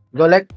Golek.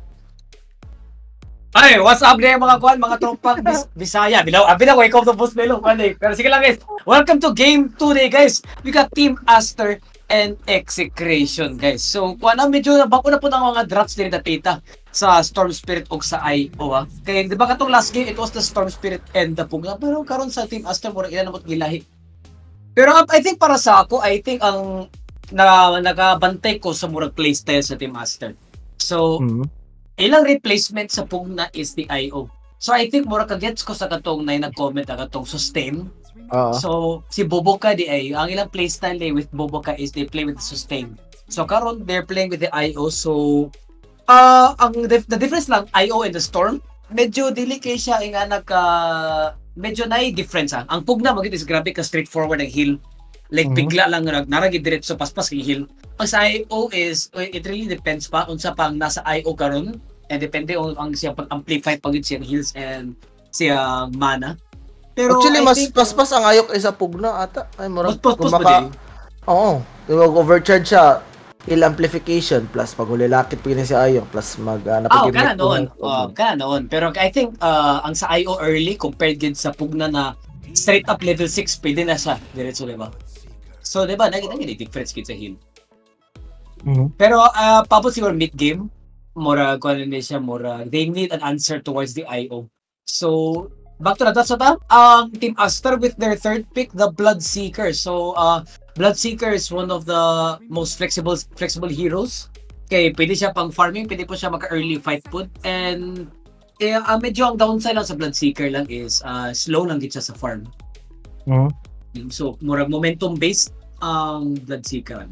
Ay, what's up there mga kuan, mga tropang Bisaya. Bilaw, wake up to boss Melo. Pero sige lang guys. Welcome to game 2 day guys. We got Team Aster and Execration guys. So, kuan na medyo bako na po ng mga drafts din dapita sa Storm Spirit o sa IO ha. Kaya di ba katong last game it was the Storm Spirit and the Pugna. Pero karon sa Team Aster mura ilan namot gilahi. Pero I think para sa ako, I think ang nakabantay ko sa murag playstyle sa Team Aster. So, ilang replacement sa Pugna is the IO. So I think mura ka-gets ko sa katong na nag-comment na katong sustain. So si Boboka di ay ang ilang playstyle with Boboka is they play with the sustain. So karon they're playing with the IO. So the difference lang IO and the Storm medyo dili kay siya nga medyo na difference ha. Ang Pugna magit is grabe ka straightforward ang heal. Like bigla lang naragi diretso paspas kay heal. Ang sa IO is it really depends pa unsa pang nasa IO karon. And depende ang siya pag-amplify pag yun siyang heals and siya mana. Pero actually, mas paspas ang ayok isa Pugna ata. Ay, mura. Oo. Mag-overcharge siya. Heal amplification plus pag hulilakit pa yun si ayok plus napag-imit. Kana noon. Pero I think ang sa IO early compared din sa Pugna na straight up level 6 pwede na siya. Diretso, diba? So, diba? Nag-difference kit sa heal. Pero pabot siguro mid-game. Mura they need an answer towards the IO. So back to the dots Team Aster with their third pick, the Bloodseeker. So Bloodseeker is one of the most flexible heroes. Okay, pwede siya pang farming, pwede po siya maka-early fight food, and medyo ang downside lang sa Bloodseeker lang is slow lang din siya sa farm. So murag momentum based ang Bloodseeker.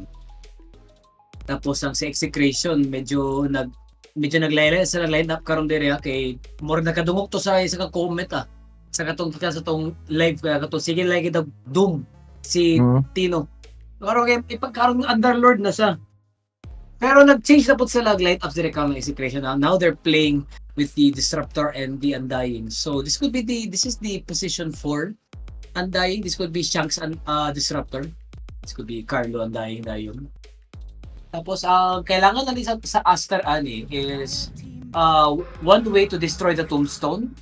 Tapos ang sa Execration medyo naglayla sa line up karon dire kay more nakadungog to sa isa ka comment sa katong kita sa tong live katong sige lagi dag Doom si Tino karon ipagkaron Underlord na siya pero nag-change na pud sila line up dire karon Execration now they're playing with the Disruptor and the Undying. So this is the position 4 Undying. This could be Shanks and Disruptor. This could be Carlo Undying dayon. Tapos, kailangan na sa Aster ani is one way to destroy the Tombstone.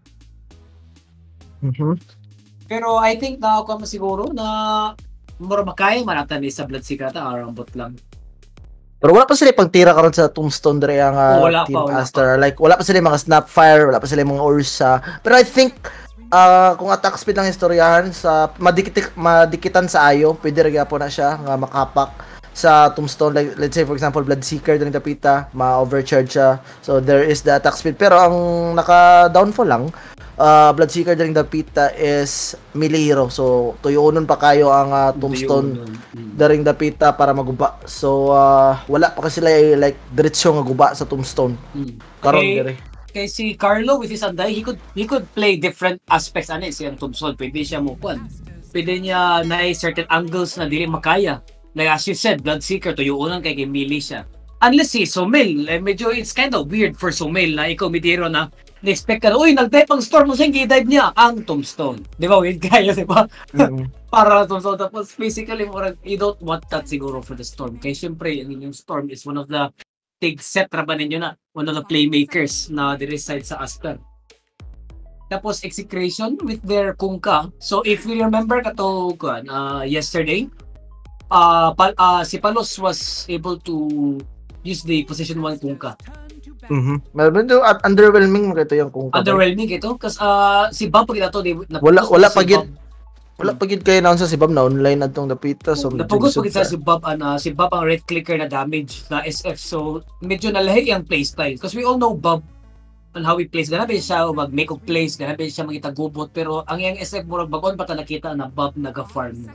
Pero I think na ako siguro na mura makaya manatan ni sa Bloodseeker ata arambot lang. Pero wala pa sila pang tira karon sa Tombstone dire ang Team Aster. Like wala pa sila mga Snapfire, wala pa sila mga Ursa. Pero I think kung attack speed lang istoryahan sa madikitan sa ayo, pwede ra gyapon na siya nga makapak sa Tombstone. Like, let's say for example Bloodseeker din tapita ma-overcharge siya, so there is the attack speed. Pero ang naka-downfall lang Bloodseeker din tapita is melee hero, so tuyunon pa kayo ang Tombstone daring dapita para maguba. So wala pa kasi sila like diretso nga guba sa Tombstone karon dire. Kay si Carlo with his Undying, he could play different aspects ani siyang Tombstone. Pwede siya pwede niya na certain angles na dili makaya. Like as you said, Bloodseeker, tuyuunan kay melee siya. Unless si Sumail, medyo it's kind of weird for Sumail na ikaw midiro na na-expect ka na, uy, nag-dive ang Storm mo siyang i-dive niya ang Tombstone. Di ba? Weird kaya, di ba? Para Tombstone. Tapos physically, you don't want that siguro for the Storm. Kaya syempre, yung Storm is one of the big set raban ninyo na. One of the playmakers na reside sa Aster. Tapos Execration with their Kunkka. So if you remember kato yesterday, si Palos was able to use the position 1 Kunkka. Meron do at underwhelming mo kito yung Kunkka. Underwhelming ito kasi si Bob pag ito wala pagid kay na sa si Bob na online adtong dapita, so napugos pagid sa si Bob si Bob ang red clicker na damage na SF, so medyo nalahi ang playstyle because we all know Bob on how he plays. Ganabi siya mag-make of plays, ganabi siya magitagubot, pero ang iyang SF murag bagon pa ta nakita na Bob naga-farm.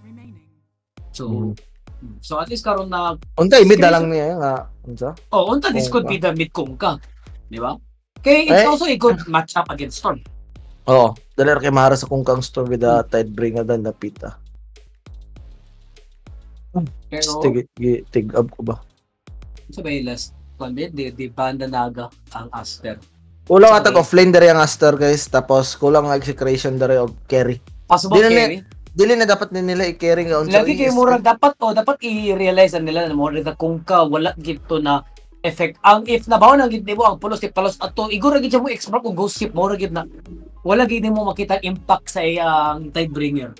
So at least karon na untay mid lang niya nga unsa? Unta this could be the mid Kunkka, di ba? Kay it's also a good match up against Storm. Dali kay mahara sa Kunkka ang Storm with the Tidebringer dan napita. Pero tig up ko ba? Sabay last di banda naga ang Aster. Kulang atag offlane dere ang Aster guys, tapos kulang ang Execration dere og carry. Possible carry. Dili na dapat nila i-carry nga unsa. Lagi kay mura dapat i-realize nila na more the Kunkka wala gito na effect. Ang if nabaw na gid nimo ang pulos ni Palos ato iguro gid mo extra kung ghost ship mo ra gid na wala gid nimo makita impact sa iyang Tidebringer.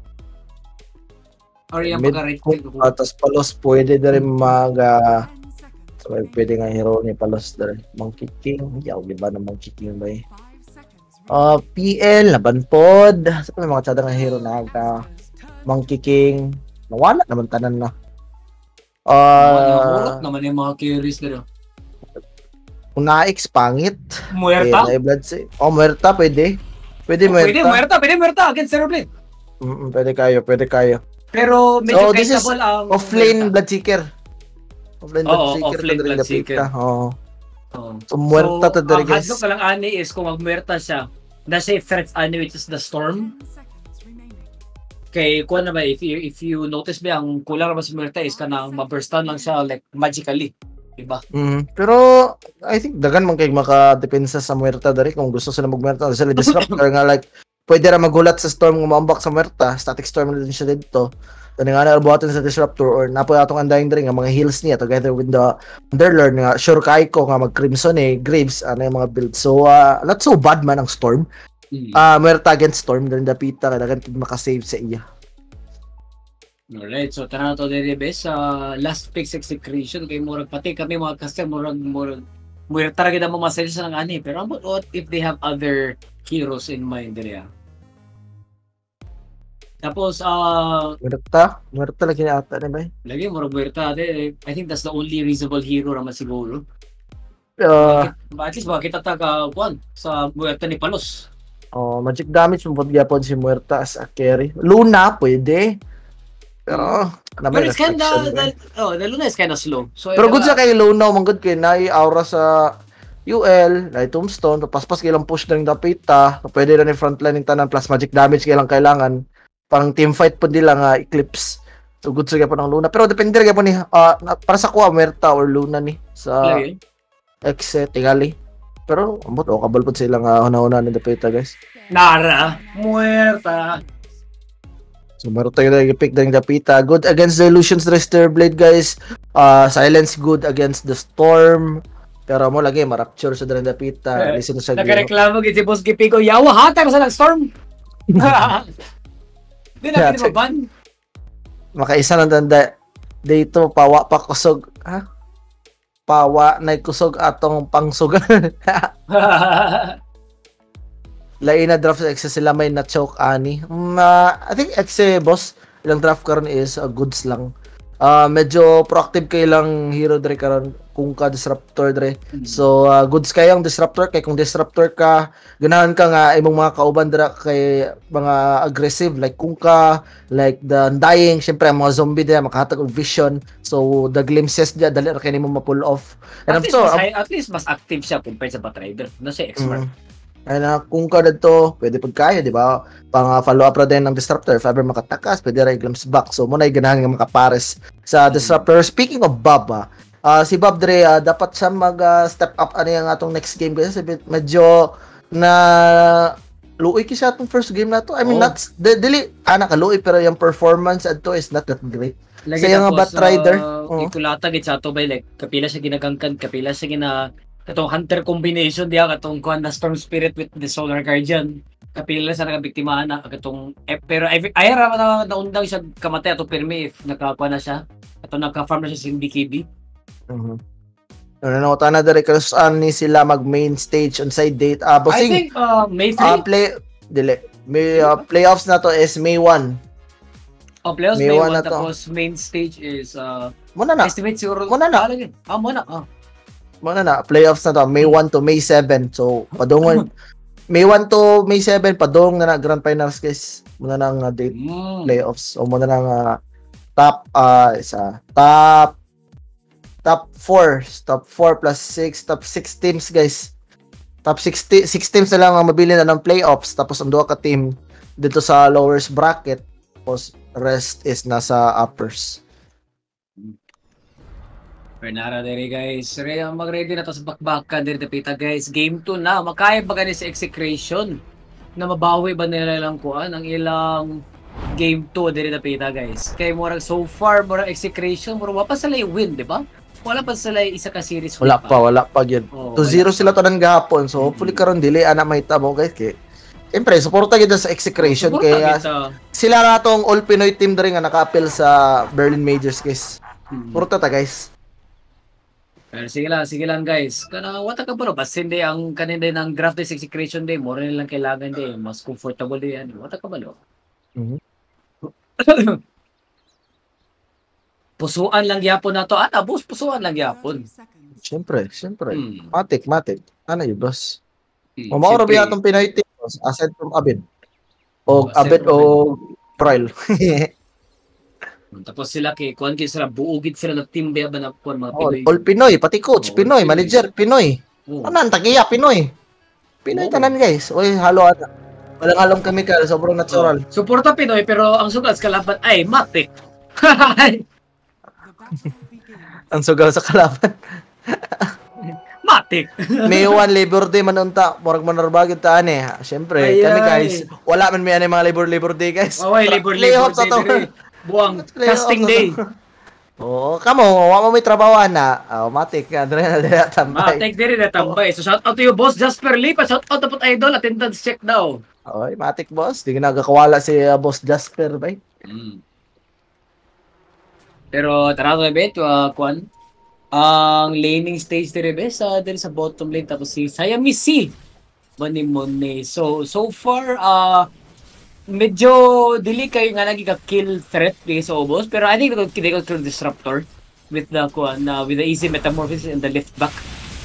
Or yung pagka-right tapos Palos pwede na rin so, pwede nga hero ni Palos na rin. Monkey King. Yaw, diba na Monkey King ba eh? PL, Labanpod. Sa mga tsada nga hero na Monkey King. Nawala naman tanan na. Nawala naman yung mga carries na kung na-X, pangit. Muerta? Muerta, pwede. Pwede Muerta. Pwede Muerta against Zero Blade. Pwede kayo. Pero medyo kaytable ang offlane Bloodseeker. Offlane Bloodseeker. So, Muerta to the guys. Ang hadlok ka lang ani is kung mag-Muerta siya, nasa threats ani which is the Storm. Kay kuha na ba, if you notice ba, ang kulang naman sa Muerta is kanang ma-burstan lang siya like magically. Diba? Pero I think dagan man kay maka-depensa sa Muerta dari kung gusto sila mag-Muerta sila disruptor nga like pwede ra magulat sa Storm nga maambak sa Muerta, static Storm din siya dito. Tani nga na buhaton sa disruptor or napoy atong andaing diri nga mga heals niya together with the Underlord nga sure kay ko nga mag-Crimson Graves ano yung mga build. So not so bad man ang Storm. Muerta against Storm din dapita kay dagan maka-save sa iya. Alright, so tara na to diri bes last pick execution kay murag pati kami mga customer murag Muerta ra gid mo masaya sa nang ani pero what if they have other heroes in mind diri Tapos, Muerta lagi na ata, ba? Lagi, Muerta. I think that's the only reasonable hero naman siguro. At least makita taga-kuan sa Muerta ni Palos. Magic damage mo gyapon si Muerta as a carry. Luna, pwede. Pero, it's kinda, the Luna is kinda slow. So, pero good sa kay Luna, manggod kay na aura sa UL, na Tombstone, paspas kailang push na rin dapita, pwede na ni frontline ng tanan, plus magic damage kailang kailangan. Parang team fight po nila nga Eclipse. So good sa po ng Luna. Pero depende rin po ni para sa kuha Muerta or Luna ni sa X tingali. Pero ambot kabal po sila nga una-una ni Dapita guys. Nara Muerta. So Muerta yung pick ng Dapita. Good against the Illusions Rester Blade guys. Silence good against the Storm. Pero mo lagi ma-rapture sa Dapita. Listen sa nagreklamo gid si Boss Gipigo. Yawa hatag sa Storm. Di na ban. Makaisa lang tanda dito pawa pa kusog pawa na kusog atong pangsug. Lain na draft sa sila may na choke ani. I think boss ilang draft karon is goods lang. Medyo proactive kay lang hero dre karon kung ka disruptor dre. So goods kay ang disruptor kay kung disruptor ka ganahan ka nga imong mga kauban dra kay mga aggressive like kung ka like the Undying syempre ang mga zombie dra makahatag og vision. So the glimpses dya dali ra kay nimo ma-pull off. And at least mas active siya compared sa Batrider. Na siya expert. Kung ka dito, pwede pagkaya, di ba? Pang follow up ra din ng disruptor, if ever makatakas, pwede ra glimpse back. So muna ganahan nga makapares sa disruptor. Speaking of Bob, si Bob Dre dapat siya mag-step up ano yung atong next game kasi medyo na luoy ki siya atong first game na to. I mean not dili nakaluoy pero yung performance adto is not that great. Sa yung Batrider, ikulata gid sa to by like kapila siya ginagangkan, kapila siya katong hunter combination diya katong kuan na Storm Spirit with the Solar Guardian kapila sa nagabiktimahan na katong pero ay ra na undang siya kamatay ato permi if nakakuha na siya katong naka-farm na siya sa BKB. Ano na dere ni sila mag main stage on side date. Bossing, I think May 3 May playoffs na to is May 1. Playoffs May 1 tapos main stage is muna na. Estimate siguro. Muna na. Muna na, playoffs na to, May 1 to May 7. So, padungon. May 1 to May 7, padung na Grand Finals, guys. Muna na ang date playoffs. O muna na ang top 4 plus 6, top 6 teams, guys. Top 6 teams na lang ang mabili na ng playoffs. Tapos ang duha ka team dito sa lowers bracket. Tapos rest is nasa uppers. Nara dere guys, mag-ready na to sa bakbakan dere Dapita guys. Game 2 na, makaya ba gani sa execration na mabawi ba nila lang kuan ang ilang game 2 dere Dapita guys. Kay murag so far murag execration murag pa sila win, di ba? wala pa sila isa ka series. Wala pa yun. 2-0 sila tanan gahapon. So hopefully karon dili ana may tabo guys kay. Siyempre, suporta gid sa execration kaya sila na tong all Pinoy team diri nga naka-appeal sa Berlin Majors guys. Suporta ta guys. Pero sige lang guys. Kana wata ka bro, basta hindi ang kanina ng draft day execution day, more nilang kailangan day, mas comfortable day yan. Wata ka balo. Pusuan lang gyapon nato. Boss, pusuan lang gyapon. Siyempre. Matik. Ano yun, boss? Mamaoro ba yatong Pinoy team? Aside from Abid. Abid o Proil. Tapos sila kuan sila buugid sila ng team ba na kuan mga Pinoy. All Pinoy, pati coach Pinoy, manager Pinoy. Tanan tagiya Pinoy. Pinoy tanan guys. Oy, halo ata. Walang halong chemical, sobrang natural. Suporta Pinoy pero ang sugal sa kalaban ay matik. Ang sugal sa kalaban. Matik. May one Labor Day man unta, murag manarbagid ta ani. Syempre, kami guys, wala man may ani mga Labor Day guys. Labor Day. Buang casting day. Oo, kamo, wa mo may trabaho na. Matik adre na tambay. Matik diri na tambay. So shout out to you boss Jasper Lee, shout out dapat idol, attendance check daw. Oy, matik boss, di nagakawala si boss Jasper bay. Pero tara na bet kuan ang laning stage diri sa bottom lane tapos si Siamese Money. So far medyo dili kayo nga naging kill threat sa Obos pero I think they could kill Disruptor with the with the easy metamorphosis and the lift back.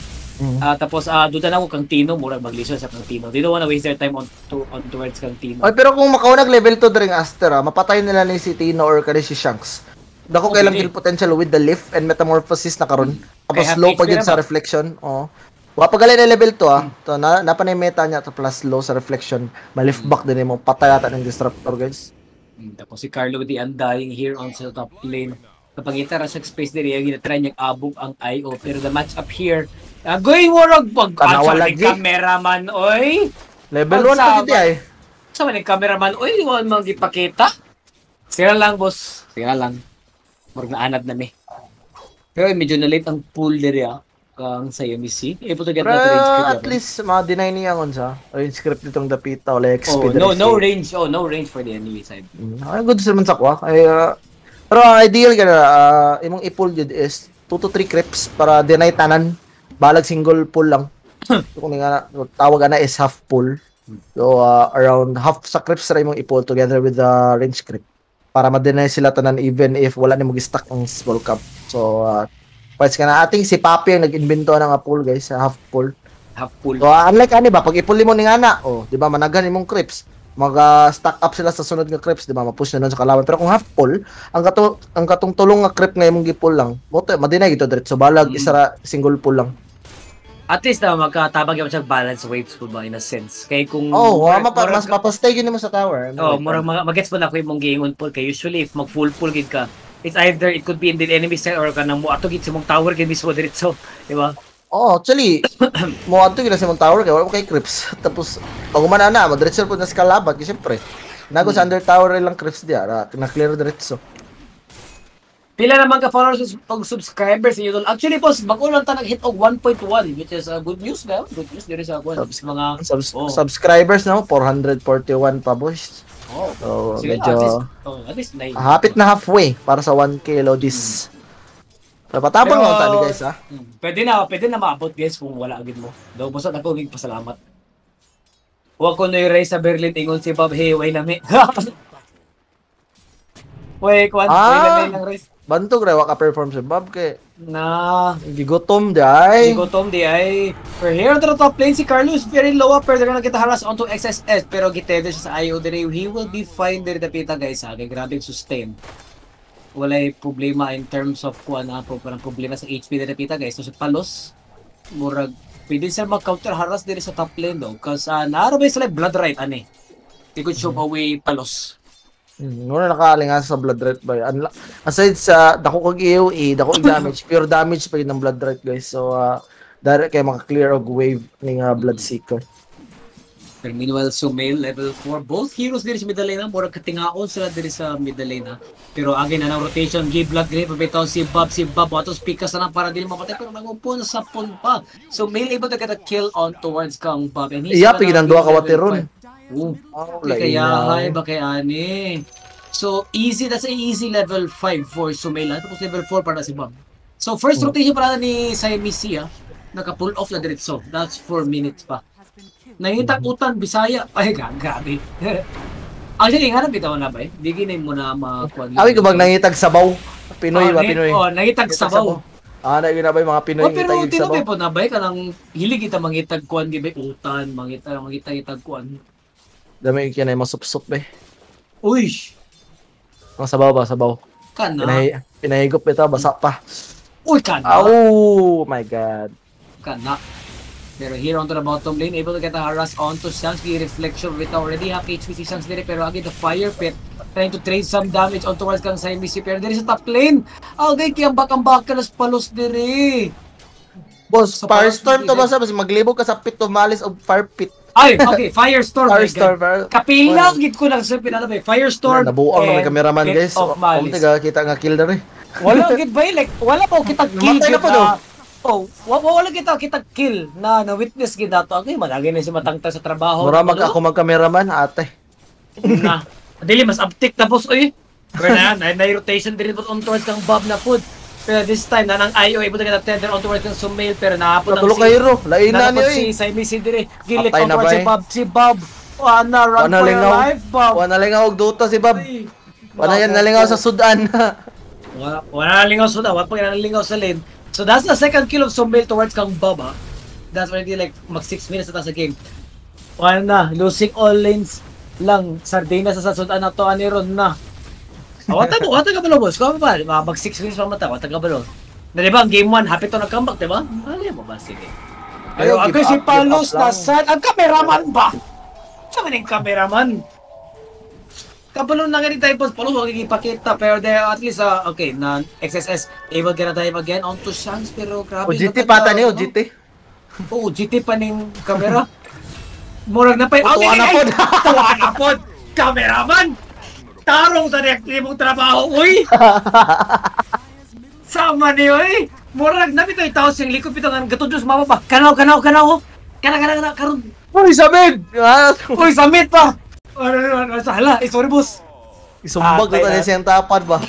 Tapos duda na ko kang Tino murag maglisod sa kang Tino. They don't wanna waste their time on towards kang Tino. Ay pero kung makaunag level 2 during Aster mapatay nila ni si Tino or kani si Shanks. Dako kailang kill potential with the lift and metamorphosis na karon. Tapos low pa yun sa reflection. Wapagalay na level 2 To napanay meta niya to plus low sa reflection. Malift back din mo patay ata ng Disruptor guys. Tapos si Carlo the Undying here on sa top lane. Kapag itara sa space diri yung ginatry niyang abog ang IO pero the match up here going warog pag cameraman oy. Level 1 pa gid ay. Sa man cameraman oy wala man gipakita. Sira lang boss. Sira lang. Murag naanad na mi. Pero medyo na late ang pool diri ang Siamese. Able to get that range script. At least ma-deny niya kon sa range script nitong Dapita o like speed. No range. No range for the enemy side. Ay good naman sa kwa. Pero ideal ka na imong i-pull jud is 2 to 3 creeps para deny tanan. Balag single pull lang. So, kung nga tawag na is half pull. So around half sa creeps ra imong i-pull together with the range script. Para ma-deny sila tanan even if wala ni mag-stack ang small cap. So, pwede ka na ating si Papi ang nag-invento ng pool guys, half pull. So, unlike ani ba, pag ipuli mo ni ana, di ba, managan imong creeps, mag-stack up sila sa sunod nga creeps, di ba, ma-push na nun sa kalaban. Pero kung half pull, ang katong tulong nga creep nga imong gi-pull lang, ma-deny gito diretso, balag isa ra single pull lang. At least na magkatabag yung balance waves po ba in a sense. Kaya kung mas mapastay yun mo sa tower. Murag magets mo na ko imong giingon pull kay usually if mag full pull gid ka, it's either it could be in the enemy side or kanang mo ato gid sa mong tower gid mismo diretso, di ba? Actually, mo ato gid sa mong tower kay wala kay creeps. Tapos pag umana na, diretso po na sa kalaban kasi syempre. Nago sa under tower lang creeps dia, na clear diretso. Pila naman ka followers pag subscribers niyo. Actually boss, bago lang ta nag-hit og 1.1 which is good news na. Good news diri sa mga subscribers na 441 pa boss. So medyo at least hapit na halfway para sa 1K Lodis. Patabang mo tani guys ha. Pwede na maabot guys kung wala agad mo. Daw boss ako gig pasalamat. Wa ko no race sa Berlin ingon si Bob hey way lami. Way kwan way lang race. Bantog ra ka perform si Bob kay na gigotom di ay. For here on the top lane si Carlos very low up pero they're gonna get harass onto XSS pero gitede siya sa IO dire. He will be fine there Dapita guys ha. Kay grabe sustain. Walay problema in terms of parang problema sa HP dire Dapita guys. So si Palos murag pwede siya mag-counter harass dire sa top lane daw kasi naarabay sila blood right ani. They could show away Palos. Nuna nakalingan sa blood right ba? Aside sa dako kag AOE, dako damage, pure damage pa yun ng blood right guys. So direct kay maka-clear og wave ning blood seeker. Pero meanwhile, Sumail, level 4. Both heroes diri sa middle lane na. Murag katingaon sila diri sa middle lane na. Pero again, na rotation, give block, grip, pabitaw si Bob. Watos pikas na lang para dili mapatay. Pero nangupo na sa pon pa. So, Sumail able to get a kill on towards kang Bob. And he's pigin ang 2 kawateron. Kaya hay ba kay ani. So, easy. That's a easy level 5 for Sumail. Tapos level 4 para si Bob. So, first rotation para ni Siamese, naka-pull off na diretso. That's 4 minutes pa. Nangitag-utan, Bisaya. Ay, grabe. Actually, hanap bitaw na ba eh? Di ginay mo na makuha. Awi ko bang nangitag sabaw? Pinoy ba, Pinoy? Nangitag sabaw. Naging na ba yung mga Pinoy pero ngitag sabaw? Pero po na ba eh? Kanang hilig kita mangitag kuan, gibay utan, mangitag kuan. Dami yung kinay masupsup ba eh. Uy! Ang sabaw ba, sabaw? Kana? Pinahigop ito, basa pa. Uy, kana! Oh my God. Kana. Pero here onto the bottom lane, able to get a harass onto Shanks. The reflection with already half HP si Shanks dire. Pero again, the fire pit trying to trade some damage on towards kang Siamese. Pero dire sa top lane, okay, kiyambak-ambak ka nas palos dire. Boss, Firestorm to ba sa maglibog ka sa pit of malice of fire pit. Ay, okay, Firestorm. Firestorm. Kapilang gid ko lang sa pinalabay. Firestorm. Nabuang na cameraman guys. Tiga kita nga kill na rin. Wala gid ba like wala pa kita kill gid na. Wala kita kill na witness gid nato. Okay, managi na si matangtang sa trabaho. Mura ako mag-cameraman ate. Na. Dili mas uptick tapos oy. Pero na rotation din po on towards kang Bob na food. Pero this time na nang IO able to get a tender on towards kang Sumail pero nahapon ang si Cairo. Lain na ni si Siamese dire. Gilit on towards si Bob. Wana run for your life, Bob. Wana lingaw og Dota si Bob. Wana yan nalingaw sa Sudan. Wala nalingaw sa Sudan. Wala pa nalingaw sa lane. So that's the second kill of Sumail towards kang Bob. That's already like mag 6 minutes na sa game. Wala na, losing all lanes lang. Sardinas sa Sudan na to aniron na. Wata ka ba lo, boss? Kung ba? Mag 6 minutes pa mata, wata ka ba lo? Na diba, ang game 1, happy to nag-comeback, diba? Alam mo ba, sige. Pero ako si Palos na sad. Ang cameraman ba? Saan yung cameraman? Kabalon na ganit tayo, boss. Palos, huwag ipakita. Pero there, at least, okay, na XSS, able ka na tayo again onto Shanks, pero grabe. OGT pata niyo, OGT. Oo, OGT pa ning camera. Murag na pa yun. Tuwa na po. Tuwa na po. Cameraman! Tarong sa reaktibong trabaho, uy! Sama niyo, eh! Murag na bito itaw siyang likod bito nga gatudlos mababa. Kanaw! Karon! Uy, Samid! Uy, Samid pa! Hala, sorry, boss. Isumbag na tayo siyang tapad ba?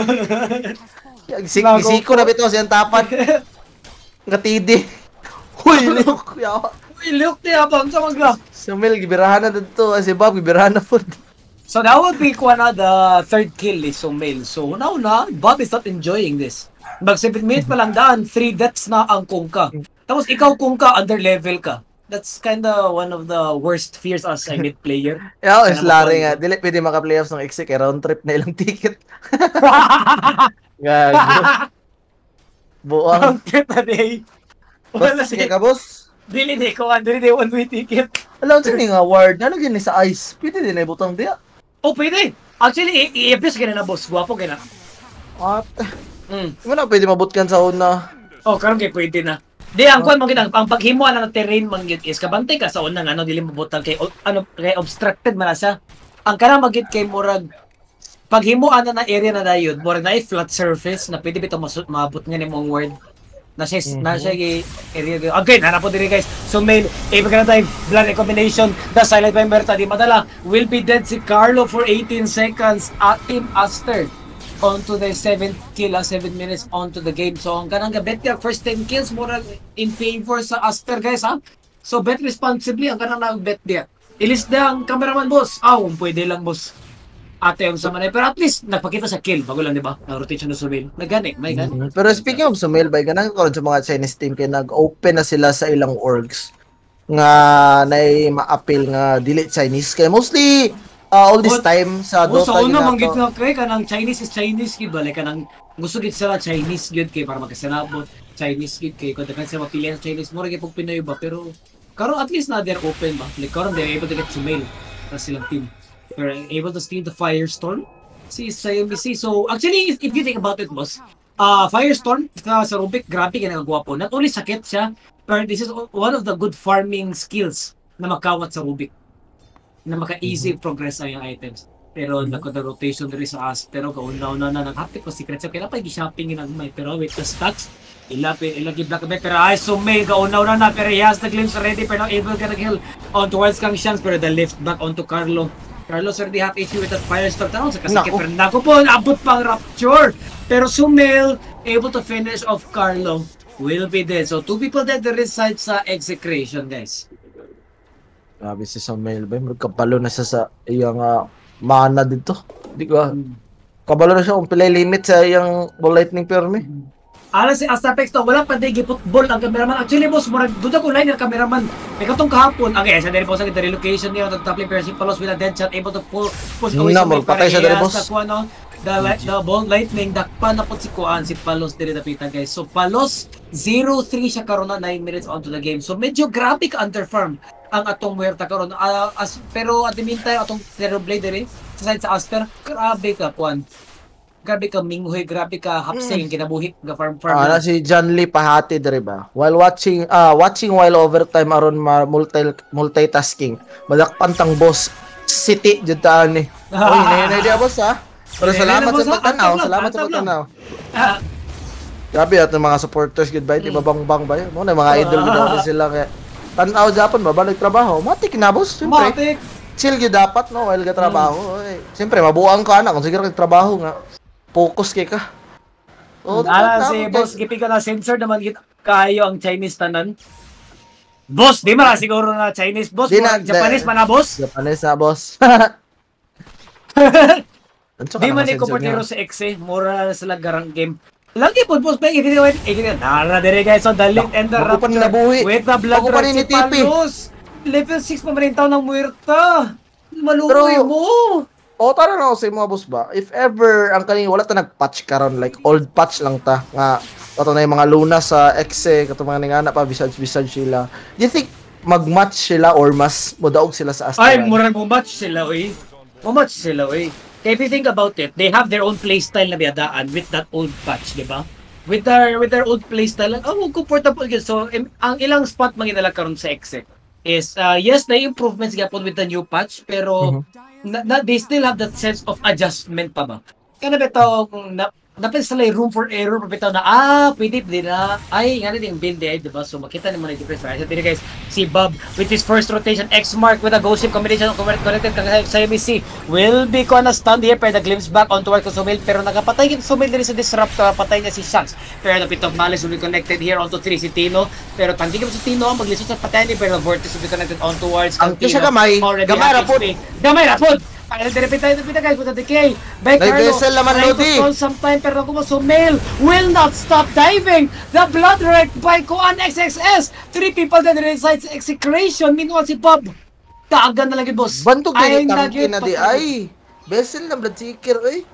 Gisiko na bito siyang tapad. Ngatidi. Uy, liok! Uy, liok niya ba? Sa mga? Samil, gibirahan na dito. Si Bob, gibirahan na po. So that would be the third kill ni Sumail. So now Bob is not enjoying this. Mag 7 minutes pa lang daan, 3 deaths na ang Kungka. Tapos ikaw Kungka, under level ka. That's kinda one of the worst fears as a mid player. Yeah, is lari nga. Dili pwede maka-playoffs ng XC kay round trip na ilang ticket. Gago. Buang. Round trip na day. Wala sige ka, boss. Dili ko, dili one way ticket. Alam sa nga award, nalagyan ni sa ice. Pwede din ay butang diya. Oh, pwede. Actually, i-abuse ka na, boss. Guwapo ka na. What? Wala pwede mabutkan sa una. Oh, karon kay pwede na. Di ang kuan ang paghimo na terrain manggit is kabantay ka sa unang dili mabutang kay kay obstructed man siya. Ang kanang magit kay murag paghimuan na area na dayon, murag na flat surface na pwede bitaw maabot nga nimong word. Na siya area. Okay, po diri guys. So main, able ka na tayo, blood combination, the silent member di madala, will be dead si Carlo for 18 seconds at Team Aster onto the 7th kill, 7 minutes onto the game. So ang kanang bet niya, first 10 kills, mura in favor sa Aster guys ha. So bet responsibly, ang kanang nag-bet niya. Ilis na ang cameraman boss. Pwede lang boss. Ate yung sa manay. Pero at least, nagpakita sa kill. Bago lang, di ba? Na-rotation na Sumail. Nagani, may gani. Pero speaking of Sumail, ba, ganang karon sa mga Chinese team, kaya nag-open na sila sa ilang orgs nga ma-appeal nga dili Chinese. Kaya mostly, all this time sa Dota. Sa una, manggit nga kay, kanang Chinese is Chinese, kaya ba? Like, kanang gusto git sila Chinese yun kay para magkasanabot. Chinese yun kay, kung dagan sila mapilihan sa Chinese, mura kay pag Pinoy ba? Pero, karon at least na they're open ba? Like, karon they're able to get Sumail na silang team. We're able to steal the Firestorm. Si Siamese. So, actually, if you think about it, boss, Firestorm sa Rubik, grabe ka nagagwapo. Not only sakit siya, but this is one of the good farming skills na makawat sa Rubik. na maka-easy progress ang yung items. Pero nagkota rotation diri sa Aster o kauna-una na nag-happy ko secret sa kaya pa gi-shopping ginagmay pero with the stocks ilagi black bet pero ay Sumail kauna-una na pero he has the glimpse already pero not able to kill on towards Kang Shanks pero the lift back onto Carlo. Carlos already half HP with that firestorm tanong sa kasakit pero nako po abot pang rapture pero Sumail able to finish off Carlo will be dead. So 2 people dead the reside sa execution guys. Grabe si Sumail ba magkapalo na siya sa iyang mana dito. Di ba? Kabalo na siya kung pilay limit sa iyang ball lightning perme. Alas si Astapex to, wala pa di football ang cameraman. Actually boss, murag duda ko line ang cameraman. May katong kahapon. Okay, sa dere po sa relocation niya on the top lane pero si Palos with a dead shot able to push away sa patay siya dere boss. The ball lightning dakpan na po si Kuan si Palos dere dapitan guys. So Palos 0-3 siya karon na 9 minutes onto the game. So medyo grabe ka underfarm ang atong Muerta karon. Pero at the meantime atong Terrorblade rin sa side sa Aster, grabe ka Kuan. Grabe ka Minghoy, grabe ka Hapsing kinabuhi ga farm. Si John Lee pahati diri ba? While watching while overtime aron multitasking. Madakpan tang boss City jud taan ni. Oy, nay dia boss ha. Pero salamat sa pagtanaw, salamat sa pagtanaw. Grabe at mga supporters gud ba, di ba bang ba? Mo na mga idol gud sila kaya tanaw Japan ba balik trabaho. Matik na boss, siyempre. Matik. Chill gyud dapat no while ga trabaho. Siyempre mabuang ka na kung sige trabaho nga. Focus kay ka. Si boss gipi ka na sensor naman kayo ang Chinese tanan. Boss, di man siguro na Chinese boss, Japanese man na boss. Japanese na boss. Di man ni komportero sa X mura sila garang game. Lagi po boss ba i-video nara dire guys on the link and the raptor with the blood red si Palos. Level 6 pa man taon ng Muerta. Maluoy mo. Tara na ako sa mga boss ba? If ever, ang kanina wala ta nag-patch karon like old patch lang ta. Nga, ito na yung mga Luna sa Exe, kato mga ningana pa, visage sila. Do you think mag-match sila or mas mudaog sila sa Astra? Ay, murang match sila, eh. Match sila, eh. If you think about it, they have their own playstyle na biyadaan with that old patch, di ba? With their old playstyle, comfortable yun. So, ang ilang spot manginala karon sa Exe is, yes, na improvements gapon with the new patch, pero they still have that sense of adjustment pa ba? Kaya na dapat sila room for error pabitaw na pwede na nga din yung build eh, diba? So makita naman yung difference right? So dito guys, si Bob with his first rotation X mark with a ghost ship combination connected sa MBC will be gonna stand here pero the glimpse back onto work of Sumail pero nakapatay yung Sumail din sa disruptor, patay niya si Shanks pero napitong Malice will be connected here onto 3 si Tino pero tanggi ka si Tino maglisod sa patay ni pero the Vortex will be connected on towards ang Tino gamay rapod Final direpita guys with the decay. By Carlo, trying to stall some time pero kung Sumail will not stop diving. The blood red by Kuan XXS. 3 people dead inside execration. Meanwhile si Bob, kaagan na lagi boss. Bantog ay lagi na di ay. Vessel na blood seeker ay.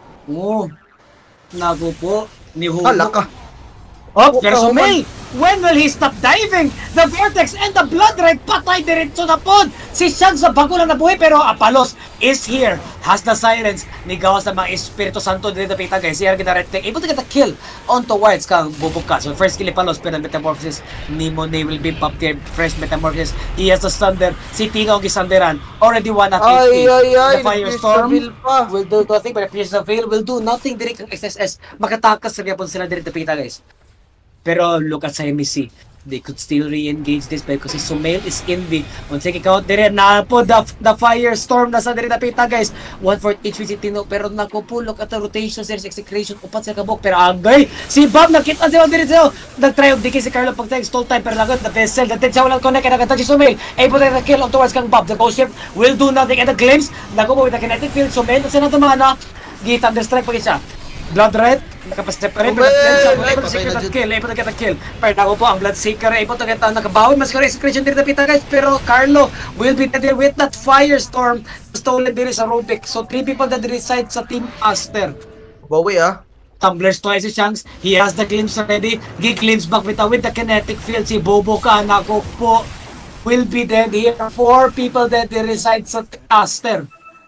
Nago po ni Hugo. Alaka. Pero Sumail, when will he stop diving? The Vortex and the Blood Red patay diretso na pod. Si Shanks sa bago lang nabuhay pero Apalos is here. Has the silence. Nigawas ng mga Espiritu Santo dito pita guys. Here kita red able to get a kill on towards kang bubuka. So first kill ni Palos pero Metamorphosis ni Monet will be popped here. Fresh Metamorphosis. He has the Thunder. Si Tino ang gisanderan. Already 1 at 50. The Firestorm will do nothing but the Priest of Veil will do nothing. Diri kang SSS. Makatakas sa gyapon sila dito pita guys. Pero look at sa MSC. They could still re-engage this because si Sumail is in the once ikaw dire na po the Firestorm na sa dire napita guys 1/4 HP si Tino pero nakupulok at rotation series execution upat sa kabok pero agay si Bob nakita siya dire siya nag-try of dikit si Carlo pag stall time pero lagot the vessel the dead siya walang connect kaya nagata si Sumail able to kill on towards kang Bob the ghost ship will do nothing and the glimpse nakupo with the kinetic field Sumail sa nato mga na gi-thunderstrike pa siya Blood Red, nakapaseparate pero able to get a kill. Pero ako po ang Bloodseeker able to get nakabawi mas kare execution dito pita guys pero Carlo will be dead with that Firestorm stolen diri sa Rubik. So 3 people that reside sa Team Aster. Bawi Tumblers twice si Shanks. He has the glimpse already. Glimpse back with the kinetic field. Si Bobo ka nako po will be dead here. 4 people that reside sa Aster.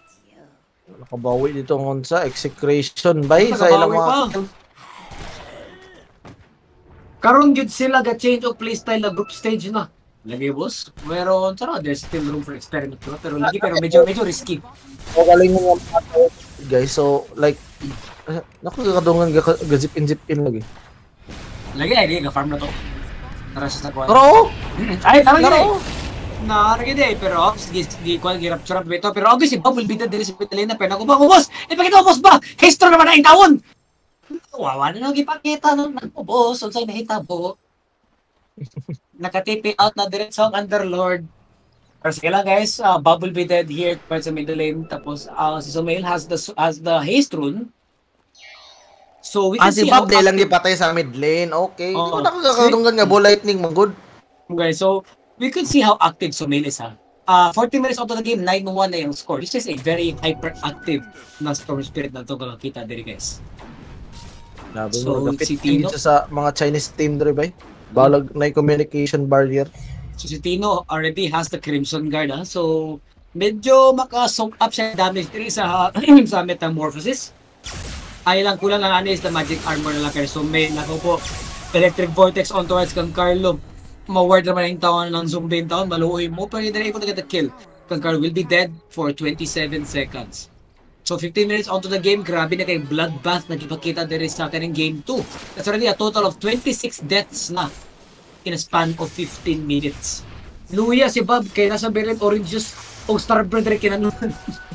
Nakabawi dito ngon sa execution bay sa ilang mga karon gyud sila ga change of playstyle na group stage na Lagi boss. Pero there's still room for experiment pero medyo risky. O galing mo guys. So like naku kadungan gazip in lagi. Lagi farm na to. Tara sa kuan. Pero ay tama gini. Pero di kuan girapture beto pero obviously Bob will be the diri sa Pitalina pero ako ba boss. Ipakita mo boss ba? History naman na intawon. Wawa na gipakita nung boss unsay nahitabo. Naka-TP out na diretso ang Underlord. Pero sige lang guys, Bob will be dead here para sa middle lane. Tapos si Sumail has the haste rune. So we can see Bob lang gipatay sa mid lane. Okay. Hindi ko nakakadunggan nga ball lightning magod. Okay, so we can see how active Sumail is 14 minutes out of the game, 9-1 na yung score. This is a very hyperactive na Storm Spirit na ito kakita diri guys. So si Tino sa mga Chinese team diri bay. Balag na communication barrier. So si Tino already has the Crimson Guard so medyo maka-soak up siya damage diri sa sa Metamorphosis. Ay lang kulang lang is the magic armor na lang kay Sumail. Nako po, Electric Vortex on towards kang Carlo. Ma-ward naman yung taon ng zombie taon, maluoy mo pero hindi na able to get the kill. Kang Carlo will be dead for 27 seconds. So 15 minutes onto the game, grabe na kay bloodbath na ipakita diri sa kaning game 2. That's already a total of 26 deaths na in a span of 15 minutes. Luya si Bob kay nasa Beren Orange Juice o Starbird rin kinanunan.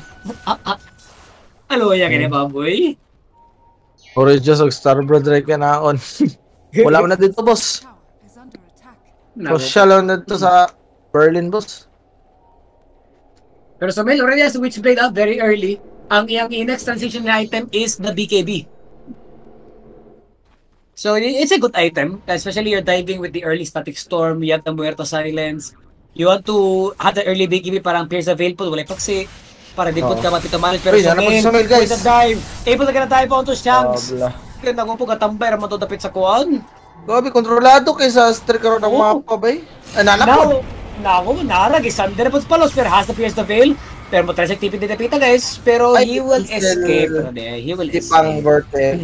Luya kay ni Baboy. Orange Juice o Starbird rin kinaon. Wala mo na dito boss. Social lang dito sa Berlin boss. Pero Sumail already has Witchblade up very early. Ang iyang next transition na item is the BKB. So it's a good item, especially you're diving with the early Static Storm, you have the Muerto Silence. You want to have the early BKB parang Pierce Available, wala paksi. Para di po ka mapitamalit. Pero Sumail with the dive, able to dive onto Shanks. Kaya nagupo ka tambay, ramon to dapit sa kuwan. Gabi, kontrolado kaysa streak karon ng mapa bay. Nanapod. Narag, Isander po palos, pero has the Pierce the Veil. Pero mo try sa activity na pita guys, pero he will escape. He will escape.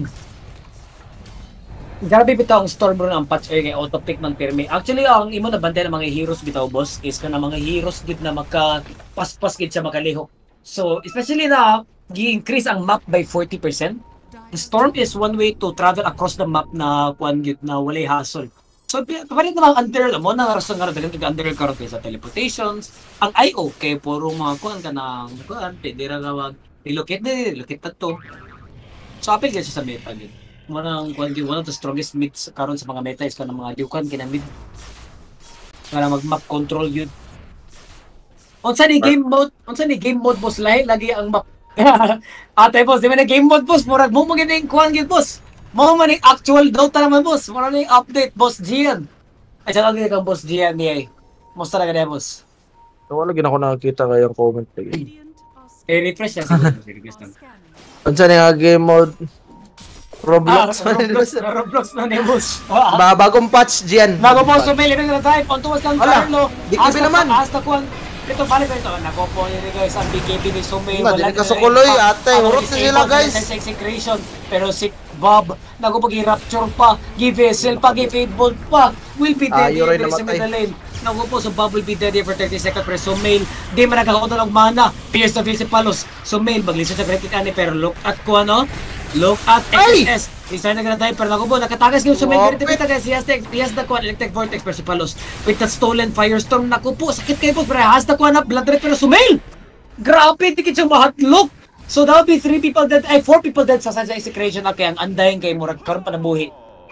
Grabe bitaw ang Storm Rune ang patch kay auto-pick ng Pirmi. Actually, ang imo na bantay ng mga heroes bitaw boss is kana mga heroes gid na maka-paspas gid sa makalihok. So, especially na gi-increase ang map by 40%. The Storm is one way to travel across the map na kuan gid na walay hassle. So, papalit na mga underworld mo na rason nga dagan kag underworld karon kay sa teleportations. Ang IO kay puro mga kuan ka ng kuan, pwede ra gawag relocate na to. So, apil kasi sa meta gid. One of the strongest mids karon sa mga meta is kanang mga Dukan kinamid. Para mag-map control yun. Unsa ni game mode boss lagi ang map. Ate boss, di man na game mode boss, murag mo gid yung kuan gid boss. Mo man yung actual Dota naman boss. Mura na yung update boss Gian. Ay sa lagi kang boss Gian niya. Musta na gani boss? Wala gid ako nakakita kay yung comment lagi. Refresh yan sa Unsa ni nga game mode? Roblox na ni boss. Bagong patch Gian. Bago po Sumail na drive on towards kang Carlo. Di kasi naman. Hasta kuan. Ito balik ito. Nako po yun guys. Ang BKB ni Sumail. Wala din kasukuloy ate. Urot na sila guys. Execution. Pero si Bob, nako pag i-rapture pa, gi-vessel pa, gi-fadebolt pa, will be dead here sa middle lane. Nako po, so Bob will be dead here for 30 seconds. Pero Sumail, di man nagkakakutan ng mana. Pierce na feel si Palos. Sumail, maglisan sa break ani. Pero look at ko ano. Look at XS. Isa na tayo pero nako po nakatagas yung Sumail dito guys. He has the quad electric vortex pero si Palos with that stolen firestorm. Nako po sakit kayo po pero has the quad up blood red pero Sumail. Grabe dikit yung mahatlok. So that would be 4 people dead sa execution na kaya ang andayin kay murag karon pa nabuhi.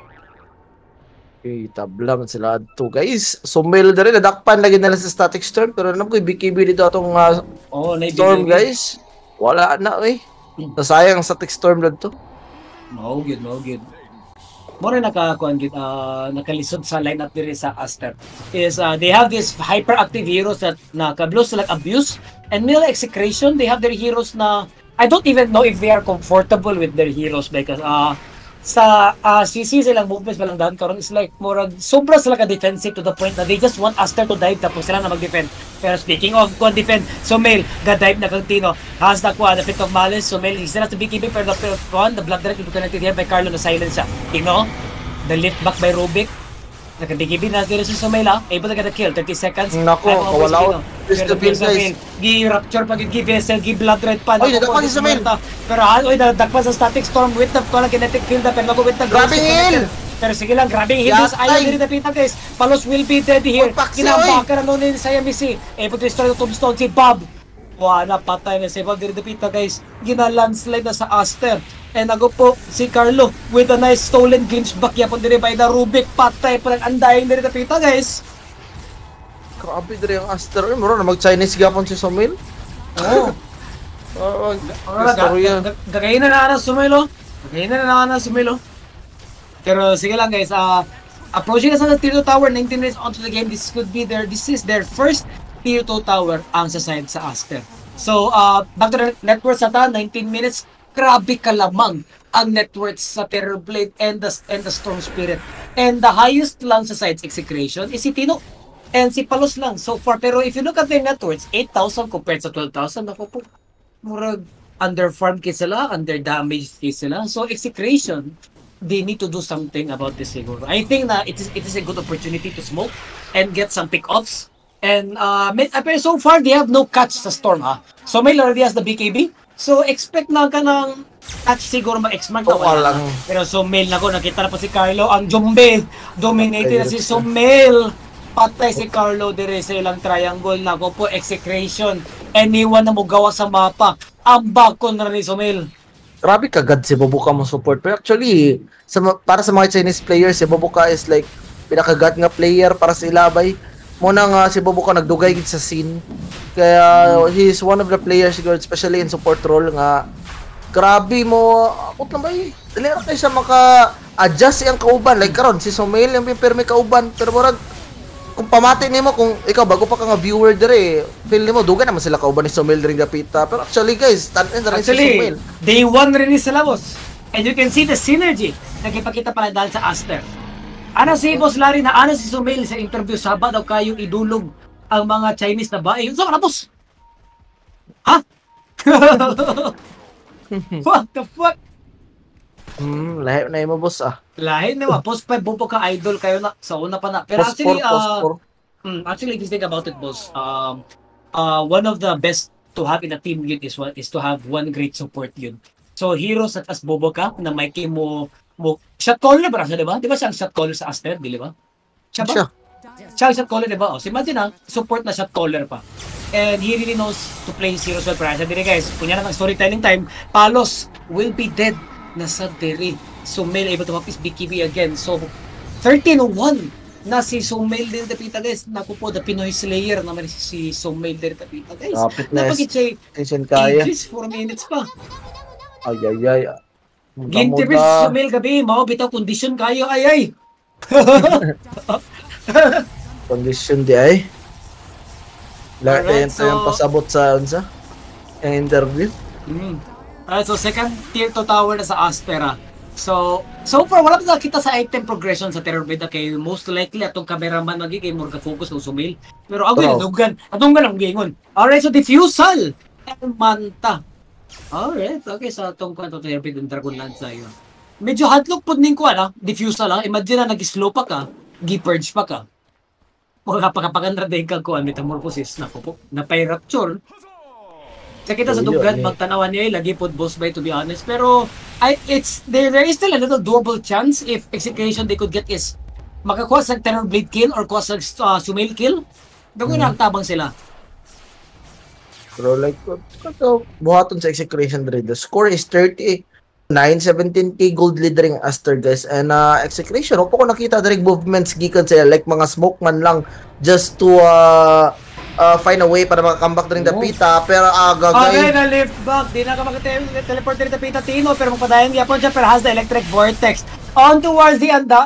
Okay, tabla man sila adto guys. Sumail diri nadakpan lagi nila sa static storm pero nam ko BKB dito atong storm guys. Wala na sayang sa static storm lang to. Mao good. More nakakuan gid nakalisod sa lineup diri sa Aster is they have these hyperactive heroes that nakablos like abuse and mill execration. They have their heroes na I don't even know if they are comfortable with their heroes because sa CC silang movements balang daan karon is like murag sobra sila ka defensive to the point na they just want Aster to dive tapos sila na mag-defend. Pero speaking of kuan defend, Sumail ga-dive na kang Tino has the quad effect of malice. Sumail is not to be keeping pero the blood direct will be connected here by Carlo na silence siya. Tino, the lift back by Rubik. Nakadikibin na dito si Sumela, able to get a kill, 30 seconds. Nako, kawala. Pero guys. Gi-rapture pag gi-vessel, gi-blood red pa. Oy, nadakpan si Sumela. Pero oy, nadakpan sa static storm with the kinetic field pero bago with the grabbing heal. Pero sige lang, grabbing heal. Ayaw din napita guys. Palos will be dead here. Kinambaka na nun sa Yamisi. Able to destroy the tombstone si Bob. Wala, patay na si Bob din napita guys. Gina-landslide na sa Aster. And ako po si Carlo with a nice stolen glimpse back yapon dire by the Rubik. Patay pa lang andayang dire napita guys. Grabe dire ang Aster. Muro na mag-Chinese gapon si Sumel. Oo. Gagayin na Sumelo. Gagayin na Sumelo. Pero sige lang guys, approaching na sa Tier 2 Tower, 19 minutes onto the game, this is their first Tier 2 Tower ang sa side sa Aster. So, back to the net worth sa 19 minutes, grabe kalamang ang net worth sa Terrorblade and the Storm Spirit. And the highest lang sa side's execration is si Tino and si Palos lang so far. Pero if you look at their net worth, 8,000 compared sa 12,000, ako po, murag under-farm case sila, under-damaged case sila. So, execration, they need to do something about this siguro. I think na it is a good opportunity to smoke and get some pick-offs. And pero so far, they have no catch sa Storm, ha? So, may already has the BKB. So, expect na ka ng catch siguro ma-X-Mark na wala lang. Pero Sumail na ko, nakita na po si Carlo. Ang Jumbe, dominated na si Sumail. Patay si Carlo dire sa ilang triangle na ko po, execration. Anyone na mo gawa sa mapa, ang bakon na ni Sumail. Grabe kagad si Boboka mo support. Pero actually, para sa mga Chinese players, si Boboka is like pinakagad nga player para sa ilabay. Muna nga si Boboka nagdugay gid sa scene. Kaya he is one of the players siguro, especially in support role nga. Grabe mo, akot na ba eh. Dali na kayo siya maka-adjust siyang kauban. Like karon si Sumail yung pirmi kauban. Pero murag, kung pamati nimo kung ikaw bago pa ka nga viewer dire, feel nimo dugan naman sila kauban ni Sumail ring dapita. Pero actually guys, stand-in rin si Sumail. Day 1 rin ni sila boss. And you can see the synergy nagipakita pala dahil sa Aster. Ana si Boss Larry na ana si Sumail sa interview Sabado daw kayong idulog ang mga Chinese na bae. So na boss. Ha? What the fuck? Lahi na mo boss ah. Lahi na boss pa bubo ka idol kayo na sa una pa na. Pero actually actually if you think about it boss, one of the best to have in a team yun is to have one great support yun. So heroes such as Boboka na may mo shot caller ba siya, di ba? Di ba siya ang shot caller sa Aster, di ba? Siya ba? Siya ang shot caller, di ba? O, si Martin support na shot caller pa. And he really knows to play his heroes well. Pero dire guys, kunya na ng storytelling time, Palos will be dead na sa Deri. Sumail able to mapis BKB again. So, 13-1 na si Sumail din tapita guys. Naku po, the Pinoy Slayer naman si Sumail din tapita guys. Napagit siya 4 minutes pa. Ay. Gintipis sa Sumail gabi, mo bitaw kondisyon kayo ay. Kondisyon di ay. Lahat so, yung pasabot sa unsa yung interview. Alright, so second tier 2 tower na sa Aspera. So far wala pa nakita sa item progression sa Terrorblade kay most likely atong cameraman magiging more focus sa Sumail. Pero ako yung adunggan ang gingon. Alright, so Diffusal and Manta. Alright, okay, so atong kwanto Terrorblade and Dragon Lance sa'yo. Medyo hotlock po din ko, Diffusal lang. Imagine na nag-slow pa ka, gi-purge pa ka. Mga pagkapagandra din ka ko, metamorphosis na po, napay-rapture. Sa kita sa dugan, magtanawan niya, lagi po boss by to be honest. Pero, there is still a little doable chance if execution they could get is makakuha sa Terrorblade kill or kuha sa Sumail kill. Dago na tabang sila. Pero like, buhaton sa execution rin. The score is 30. 917k gold leader ng Aster guys, and execution opo ko nakita direct movements gikan sila like mga smoke man lang just to find a way para maka-comeback rin dapita pero gagay na lift back di na ka mag-teleport rin dapita Tino pero magpadayon yapon siya pero has the electric vortex on towards the anda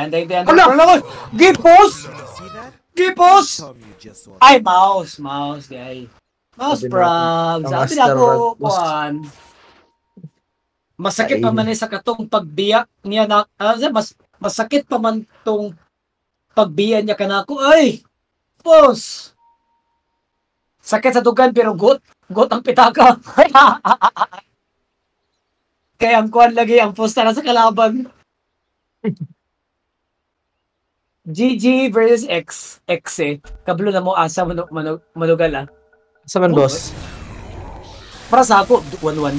Gipos ay mouse guy mouse prob sabi na ko kuan. Masakit pa man sa katong pagbiya niya na masakit pa man tong pagbiya niya kanako ay boss sakit sa dugan pero got ang pitaka kaya ang kuan lagi ang posta na sa kalaban GG versus X eh. Kablo na mo asa manugal ah. Sa man, boss? Para sa ako, 1-1.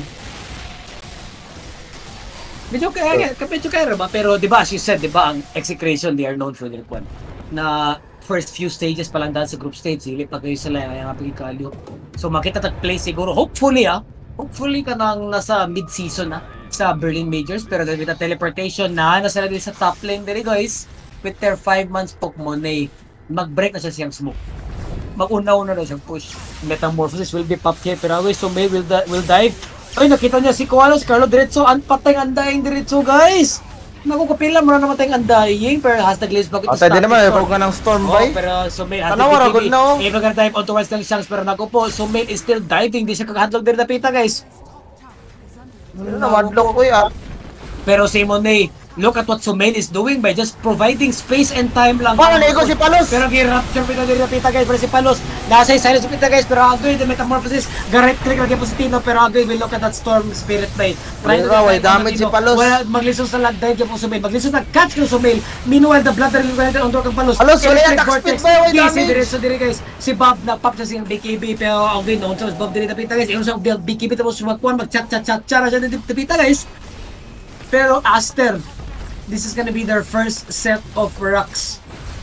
Medyo kaya ba? Pero di ba, as you said, di ba, ang Execration, they are known for their kwan. Na first few stages pa lang dahil sa group stage, hili pa kayo sila yung pagkikalyo. So makita tag-play siguro, hopefully ka nang nasa mid-season sa Berlin Majors, pero dahil with teleportation na sila din sa top lane dito guys, with their 5 months Pokemon mag-break na siya siyang smoke. Mag-una-una na siyang push. Metamorphosis will be popped here, pero always Sumail will dive. Ay, nakita niya si Koalos, Carlo diretso, patay ang undying diretso guys! Naku, kapila mo na namatay ang undying, pero hashtag Liz bakit stop. Hindi naman, ikaw ka ng storm by. Pero Sumail hashtag BKB. Eva gonna dive on towards ng chance, pero naku po, Sumail is still diving, di siya kakahandlog din napita guys. Ano na, madlock ko Pero si Monet, look at what Sumail is doing by just providing space and time lang. Paano ligo si Palos? Pero gi-rapture pita din napita guys, pero si Palos, nasa silence pita guys, pero agad the metamorphosis, right click lagi po si Tino, pero agad will look at that storm spirit by. Pero damage si Palos. Wala, maglisod sa lag dive po Sumail, maglisod na catch ko Sumail. Meanwhile, the blood ring connected on door kang Palos. Palos, wala yung attack speed ba? Wala damage. Diretso diri guys, si Bob nagpop siya siyang BKB, pero agad noon so Bob din napita guys, yung sa BKB tapos magkuhan, mag-chat siya napita guys. Pero Aster, this is gonna be their first set of rocks.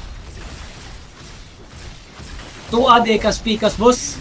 Tuwa de kaspikas, boss.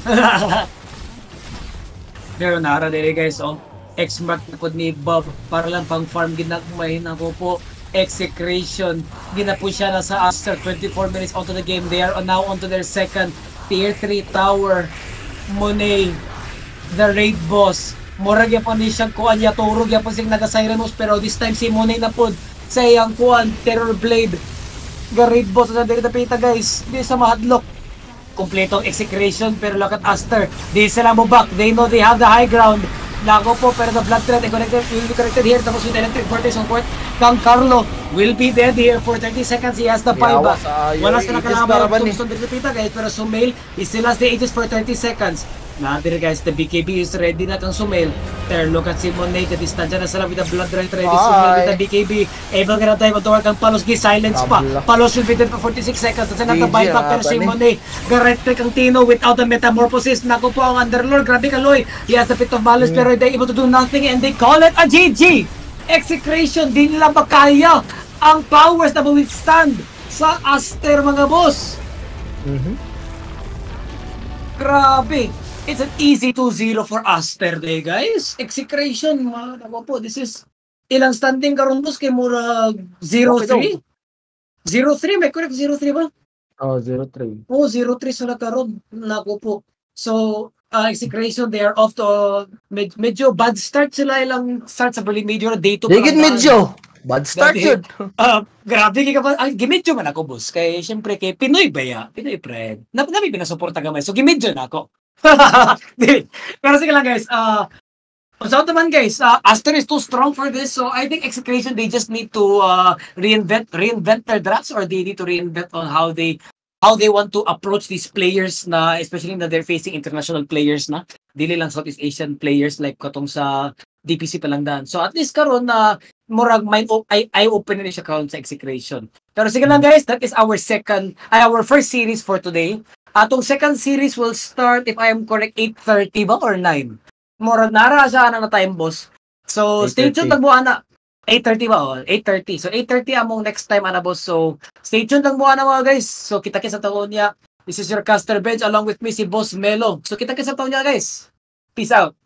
Pero nara dili guys, X-mark na po ni Bob para lang pang farm ginagmahin ako po. Execration. Ginapo siya na sa Aster 24 minutes onto the game. They are now onto their second tier 3 tower. Monet, the raid boss. Murag yapon ni siyang kuan ya turog yapon sing naga-Sirenos, pero this time si Monet na pod sa iyang kuan Terror Blade. Raid boss na diri tapita guys. Di sa mahadlok. Kompletong Execration, pero look at Aster. Di sila mo back. They know they have the high ground. Nako po, pero the blood thread will be connected here. Tapos with electric vortex on court. Kang Carlo will be dead here for 30 seconds. He has the buyback. Wala sila kalaban yung tombstone dito guys, pero Sumail, he still has the Aegis for 30 seconds. Natin guys, the BKB is ready na kang Sumail. There, look at si Monet, the distansya na sila with the blood right ready. Sumail with the BKB. Able ka na tayo matawag kang Palos, silence pa. Palos will be dead for 46 seconds. Tapos na buyback, pero si Monet, garret kang Tino without the metamorphosis. Naku po ang Underlord, grabe kaloy. He has the pit of malice, pero they able to do nothing and they call it a GG. Execration, di nila makaya ang powers na withstand sa Aster mga boss. Grabe. It's an easy 2-0 for Aster day, guys. Execration, mga po, this is ilang standing karon boss kay mura 0-3? 0-3, may correct 0-3 ba? Oh, 0-3. Oh, 0-3 sila karon. Nako po. So, Execration, they are off to medyo bad start sila ilang start sa Berlin Major day 2 pa. Medyo bad start yun. Grabe kay kapag gimedyo man ako boss kay syempre kay Pinoy baya, Pinoy friend. Nabi pinasuporta gamay. So gimedyo na ako. Pero sige lang guys, so naman guys, Aster is too strong for this, so I think Execration, they just need to reinvent their drafts, or they need to reinvent on how they want to approach these players na, especially na they're facing international players na, dili lang Southeast Asian players like katong sa DPC pa lang daan. So at least karon na murag eye-opener siya karon sa Execration. Pero sige lang guys, that is our first series for today. Atong second series will start, if I am correct, 8:30 ba or 9? Murag nara siya na time boss. So stay tuned lang mo ana. 8:30 ba? 8:30. So 8:30 among next time ana boss. So stay tuned lang mo ana mga guys. So kita-kits sa taon niya. This is your caster bench along with me si Boss Melo. So kita-kits sa taon niya guys. Peace out.